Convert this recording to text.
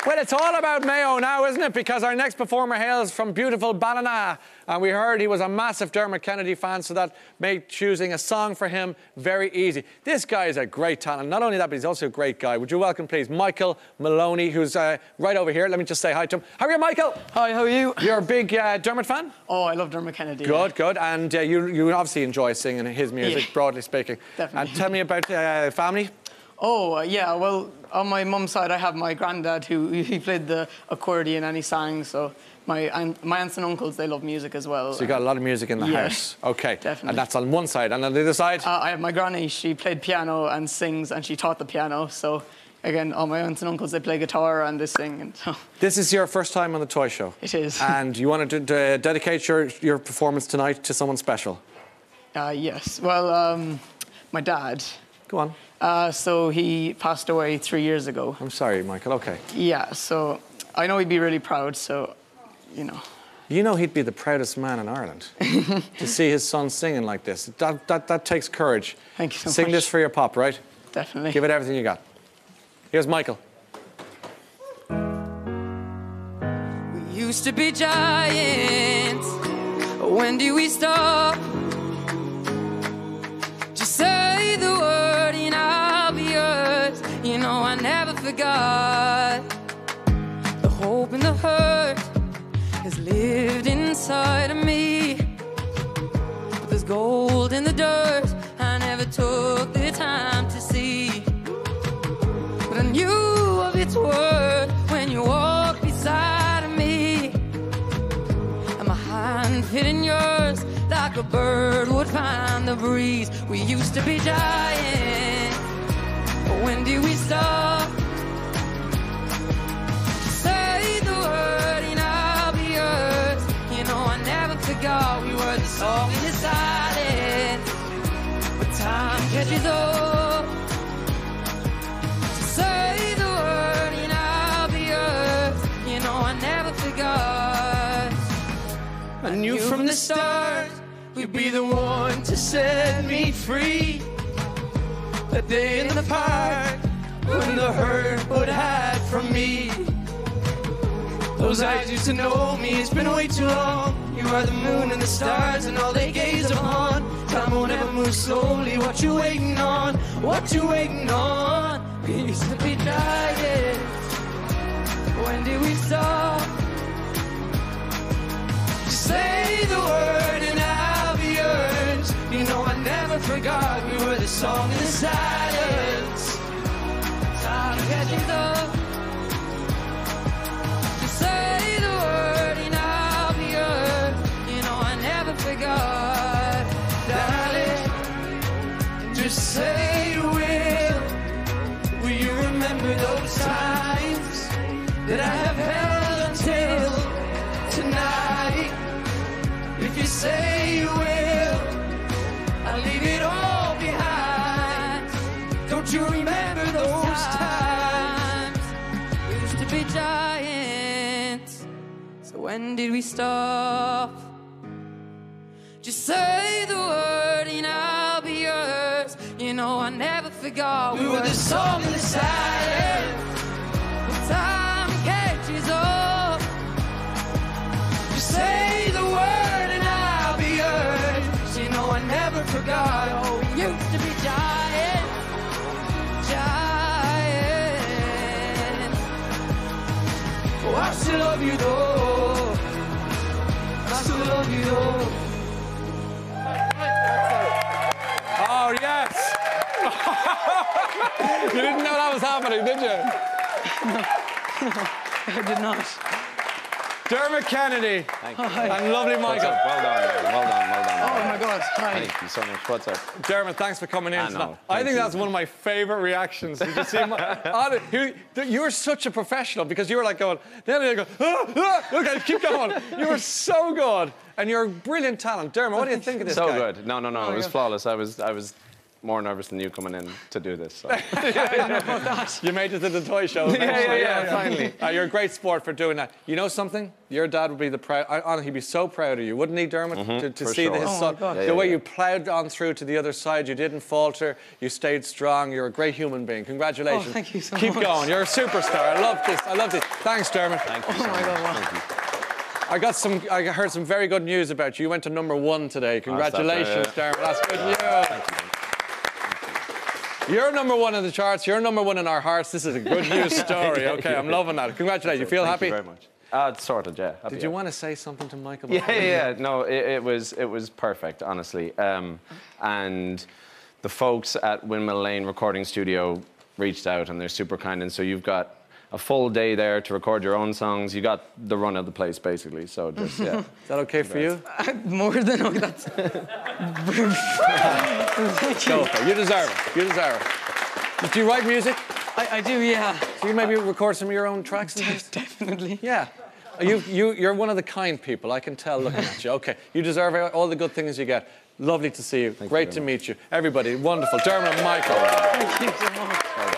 Well, it's all about Mayo now, isn't it? Because our next performer hails from beautiful Ballina. And we heard he was a massive Dermot Kennedy fan, so that made choosing a song for him very easy. This guy is a great talent. Not only that, but he's also a great guy. Would you welcome, please, Michael Moloney, who's right over here. Let me just say hi to him. How are you, Michael? Hi, how are you? You're a big Dermot fan? Oh, I love Dermot Kennedy. Good, good. And you obviously enjoy singing his music, broadly speaking. Definitely. And tell me about family. Oh, yeah, well, on my mum's side, I have my granddad he played the accordion and he sang, so my aunts and uncles, they love music as well. So you got a lot of music in the house. Okay. Definitely. And that's on one side. And on the other side? I have my granny, she played piano and sings, and she taught the piano, so again, all my aunts and uncles, they play guitar and they sing. And so. This is your first time on the toy show. It is. And you wanted to dedicate your performance tonight to someone special? Yes. Well, my dad. Go on. So he passed away 3 years ago. I'm sorry, Michael. Okay. Yeah, so I know he'd be really proud, so, you know. You know he'd be the proudest man in Ireland to see his son singing like this. That takes courage. Thank you so much. Sing this for your pop, right? Definitely. Give it everything you got. Here's Michael. We used to be giants. When do we stop? Just say the word and I'll be yours. You know I never forgot. The hope and the hurt has lived inside of me. But there's gold in the dirt I never took the time to see. But I knew of its worth when you walked beside of me. And my hand fit in yours like a bird would find the breeze. We used to be giants, but when do we stop? Say the word and I'll be yours. You know I never forgot we were the song in the silence. But time catches up. Say the word and I'll be yours. You know I never forgot. I knew from the start you'd be the one to set me free. That day in the park when the hurt would hide from me. Those eyes used to know me, it's been way too long. You are the moon and the stars and all they gaze upon. Time won't ever move slowly, what you waiting on? What you waiting on? We used to be giants. When did we stop? Say the word and I'll be yours. You know I never forgot we were the song in the silence. Time catches up. Just say the word and I'll be yours. You know I never forgot. Darling, just say you will. Will you remember those times that I have held until tonight? If you say you will, I'll leave it all behind. Don't you remember those times? We used to be giants. So when did we stop? Just say the word and I'll be yours. You know I never forgot we were the song in the silence. When time catches up, just say the word and I'll be yours. You know I never forgot. Oh, we used to be giants. Giants. Oh, I still love you though. I still love you though. Oh, yes! You didn't know that was happening, did you? No, I did not. Dermot Kennedy. Thank you. And lovely Michael. Well done, well done, well done. Oh my God, hi. Thank you so much. What's up? Dermot, thanks for coming in tonight. know. I think Thank that's one of my favourite reactions. Did you see you're such a professional because you were like going, then you go, okay, keep going. You were so good. And you're a brilliant talent. Dermot, what do you think of this guy? So good. No, it was flawless. I was more nervous than you coming in to do this. So. You made it to the toy show. Finally. You're a great sport for doing that. You know something? Your dad would be he'd be so proud of you, wouldn't he, Dermot? To see his son. The way you ploughed on through to the other side, you didn't falter, you stayed strong. You're a great human being. Congratulations. Oh, thank you so much. Keep going. You're a superstar. I love this. I love this. Thanks, Dermot. Thank you so much. Thank you. I heard some very good news about you. You went to #1 today. Congratulations, Dermot. That's good news. Thank you. You're #1 in the charts. You're #1 in our hearts. This is a good news story. Okay, I'm loving that. Congratulations. You feel happy? Thank you very much. Sort of, yeah. Happy, Did you want to say something to Michael? Yeah. No, it was perfect, honestly. And the folks at Windmill Lane Recording Studio reached out, and they're super kind. And so you've got a full day there to record your own songs. You got the run of the place, basically. So just, yeah. Is that okay for you? More than that's. Go for it. You deserve it. You deserve it. Do you write music? I do, yeah. Do you maybe record some of your own tracks and things? Definitely. Yeah. You're one of the kind people, I can tell looking at you. Okay, you deserve all the good things you get. Lovely to see you. Great to meet you. Everybody, wonderful. Dermot and Michael. Thank you so much.